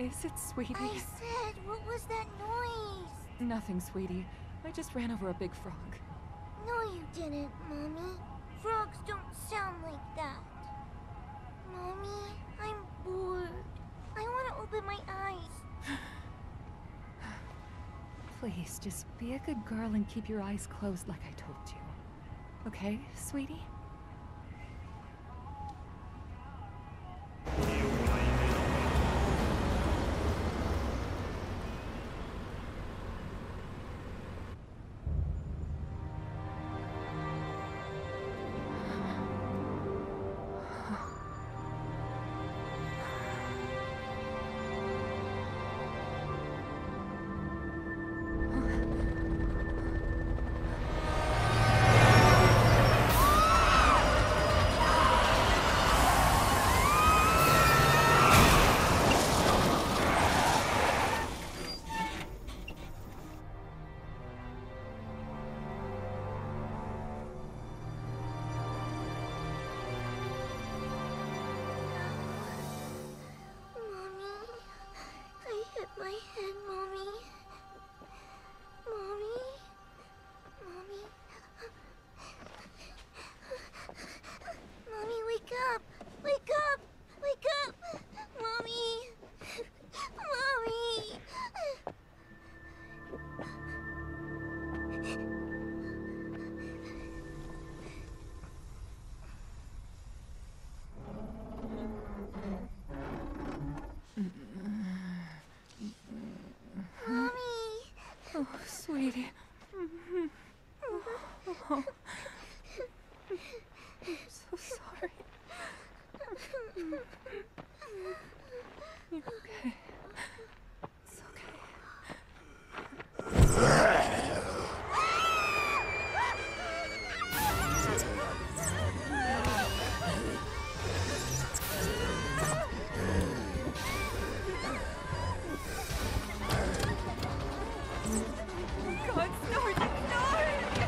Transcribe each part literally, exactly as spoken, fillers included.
is it, sweetie? I said, what was that noise? Nothing, sweetie. I just ran over a big frog. No, you didn't, Mommy. Frogs don't sound like that. Mommy, I'm bored. I want to open my eyes. Please, just be a good girl and keep your eyes closed like I told you. Okay, sweetie? My head, Mommy. Mommy? Mommy? Mommy, wake up! Wake up! Wake up! Mommy! Mommy! Oh, sweetie. Oh. I'm so sorry. You're okay. It's God, Snort! Snort!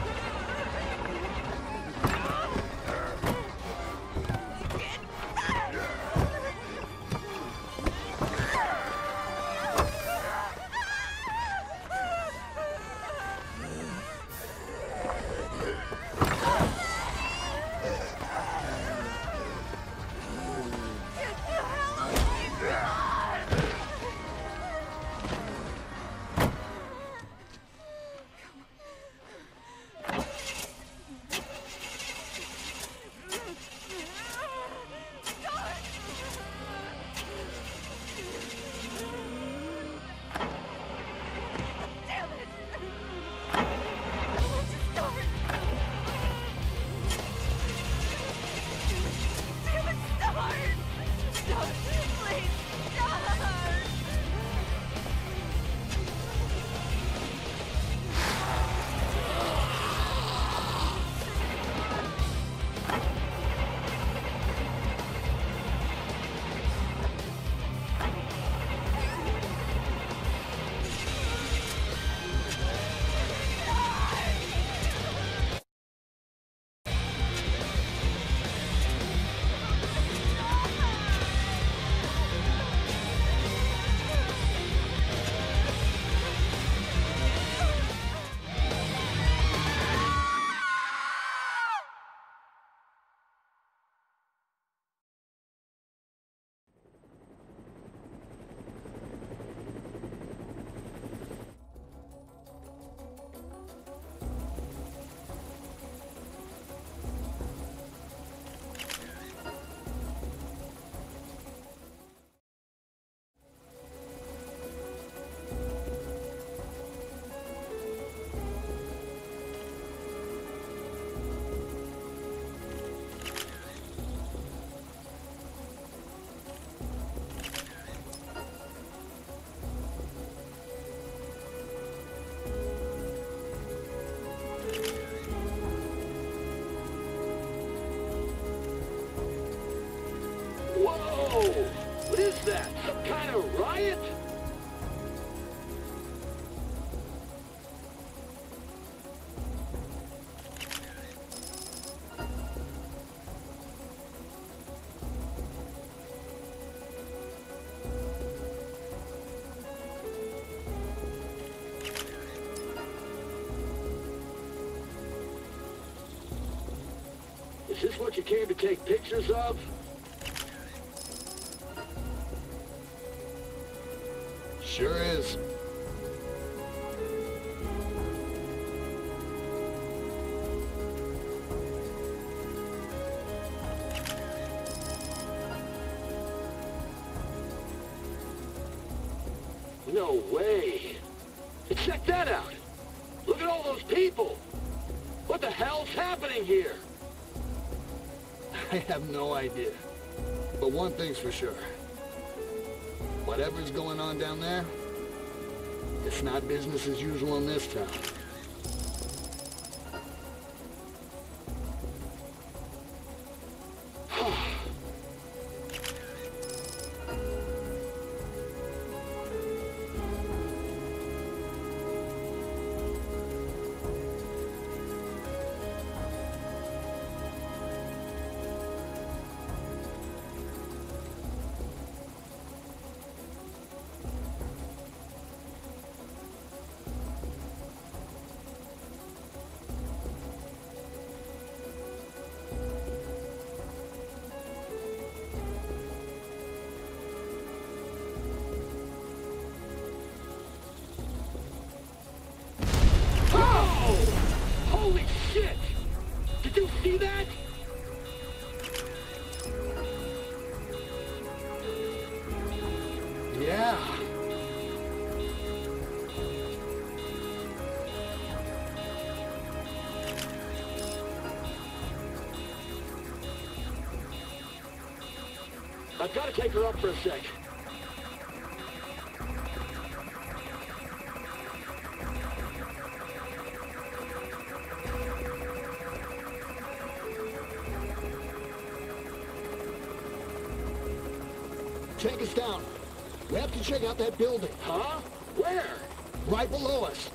What is that? Some kind of riot? Is this what you came to take pictures of? Sure is. No way. Check that out. Look at all those people. What the hell's happening here? I have no idea. But one thing's for sure. Whatever's going on down there, it's not business as usual in this town. Holy shit! Did you see that? Yeah. I've got to take her up for a sec. Take us down. We have to check out that building. Huh? Where? Right below us.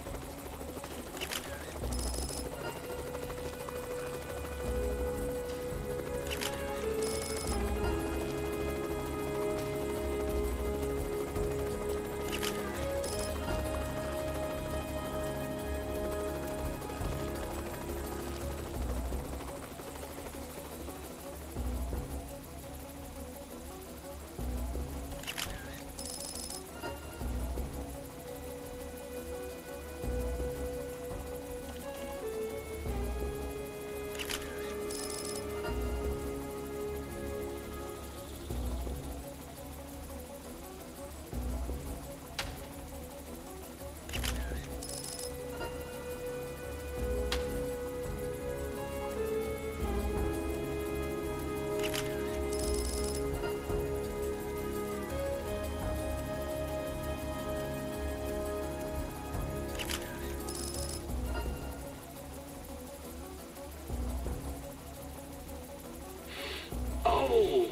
Oh!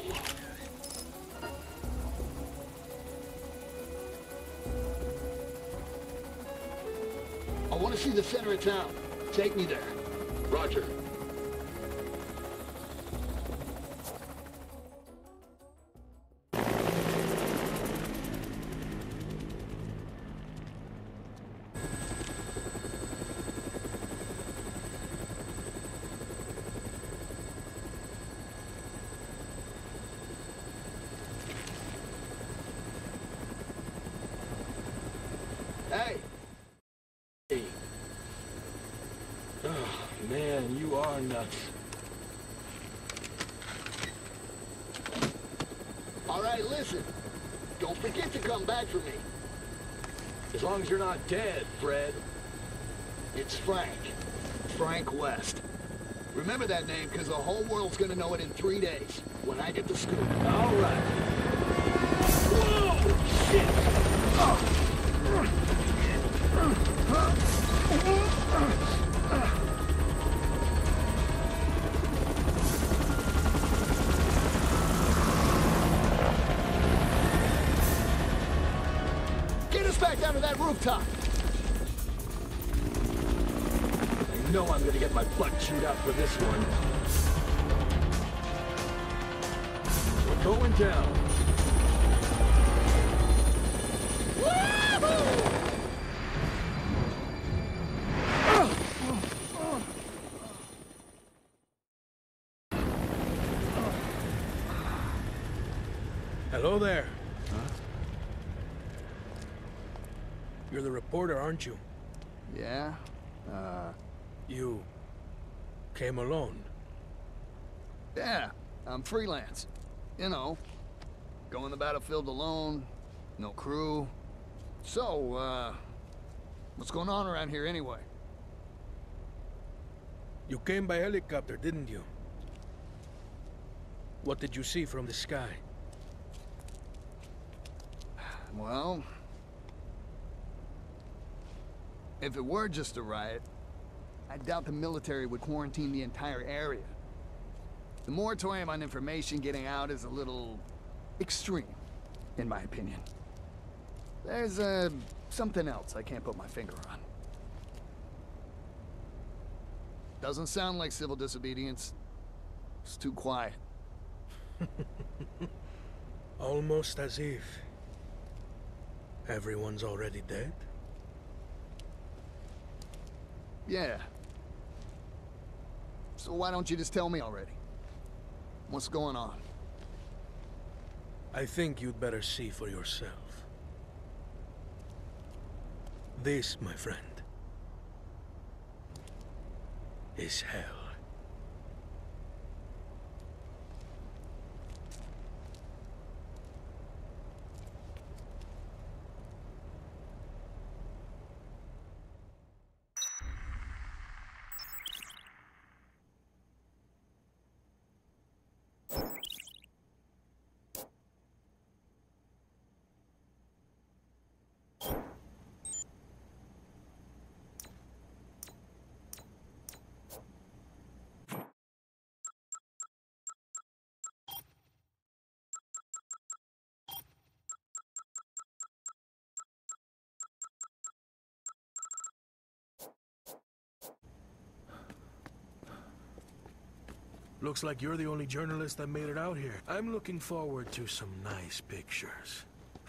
I want to see the center of town. Take me there. Roger. Hey! Hey. Oh, man, you are nuts. All right, listen. Don't forget to come back for me. As long as you're not dead, Fred. It's Frank. Frank West. Remember that name, because the whole world's gonna know it in three days, when I get the scoop. All right. Whoa! Shit! Oh. Get us back down to that rooftop! I know I'm gonna get my butt chewed out for this one. We're going down. Hello there. Huh? You're the reporter, aren't you? Yeah? Uh... You... came alone? Yeah, I'm freelance. You know, go on the battlefield alone, no crew. So, uh... what's going on around here anyway? You came by helicopter, didn't you? What did you see from the sky? Well... if it were just a riot, I doubt the military would quarantine the entire area. The moratorium on information getting out is a little... extreme, in my opinion. There's, uh, something else I can't put my finger on. Doesn't sound like civil disobedience. It's too quiet. Almost as if... everyone's already dead? Yeah. So why don't you just tell me already? What's going on? I think you'd better see for yourself. This, my friend, is hell. Looks like you're the only journalist that made it out here. I'm looking forward to some nice pictures.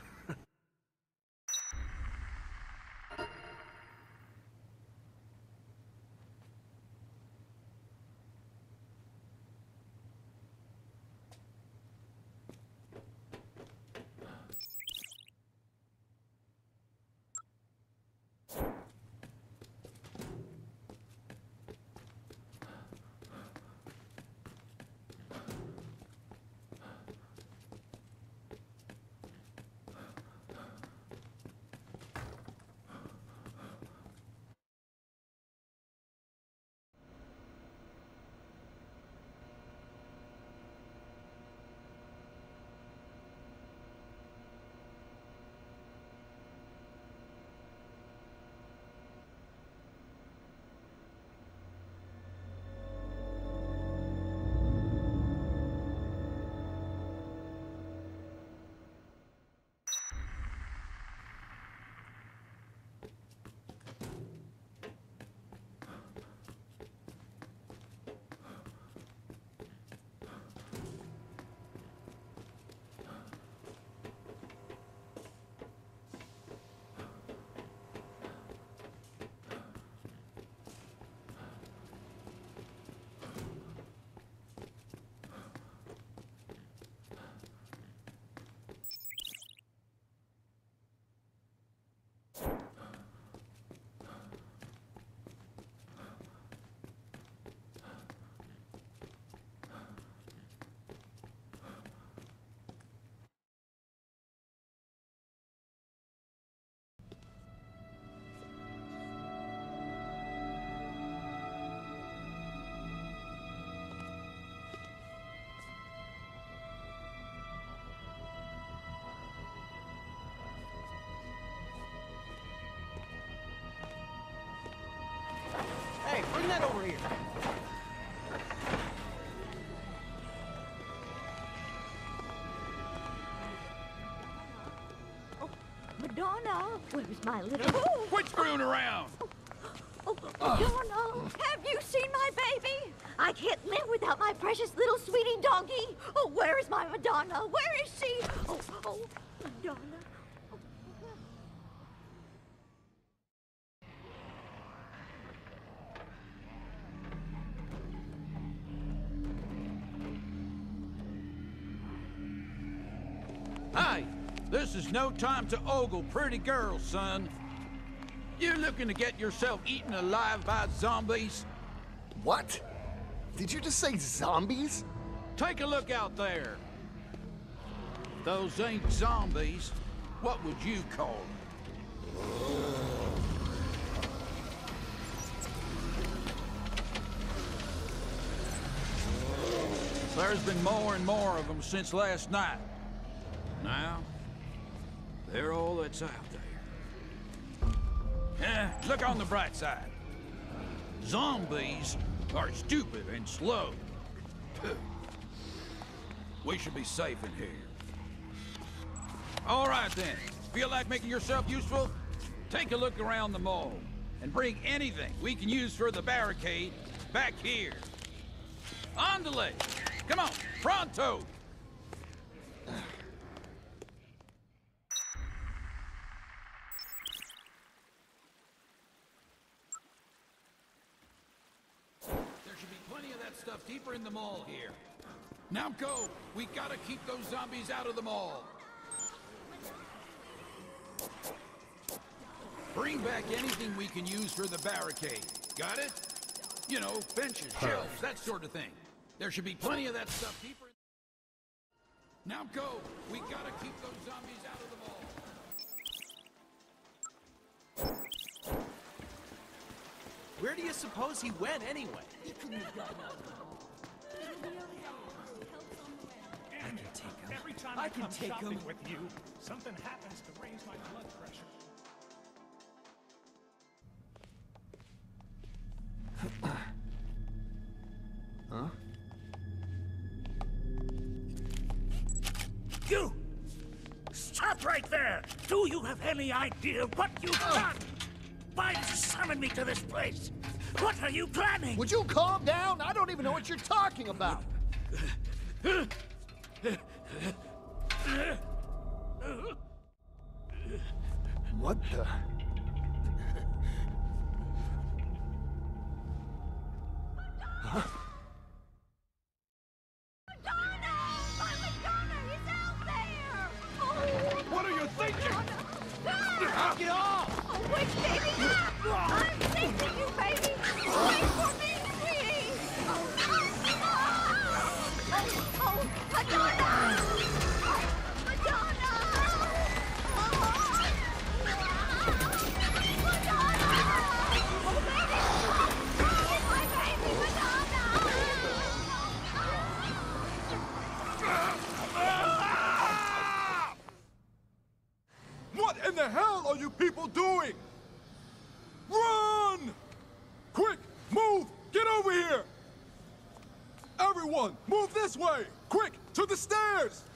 Hey, bring that over here. Oh, Madonna, where's my little... Oh, Quit screwing around! oh, Madonna, have you seen my baby? I can't live without my precious little sweetie doggy. Oh, where is my Madonna? Where is she? Oh, oh, Madonna. Hey, this is no time to ogle pretty girls, son. You looking to get yourself eaten alive by zombies? What? Did you just say zombies? Take a look out there. If those ain't zombies, what would you call them? There's been more and more of them since last night. Now, they're all that's out there. Eh, look on the bright side. Zombies are stupid and slow. We should be safe in here. All right then. Feel like making yourself useful? Take a look around the mall and bring anything we can use for the barricade back here. On the leg. Come on, pronto! There should be plenty of that stuff deeper in the mall here. Now go! We gotta keep those zombies out of the mall. Bring back anything we can use for the barricade. Got it? You know, benches, shelves, that sort of thing. There should be plenty of that stuff deeper. Now go! We gotta keep those zombies out of the mall. Where do you suppose he went anyway? He couldn't have gotten out of the mall. I can take him. Every time I I, can come take shopping him. with you, something happens to raise my blood pressure. Huh? You! Stop right there! Do you have any idea what you've done? Why did you summon me to this place? What are you planning? Would you calm down? I don't even know what you're talking about. What the? Huh? What are you thinking? Knock it off! Oh, wait, baby! I'm saving you, baby! Wait for me, please! Oh, oh, Madonna! Madonna! Madonna! Oh, baby! Get my baby, Madonna! What in the hell are you people doing? Run! Quick, move! Get over here! Everyone, move this way! Quick, to the stairs!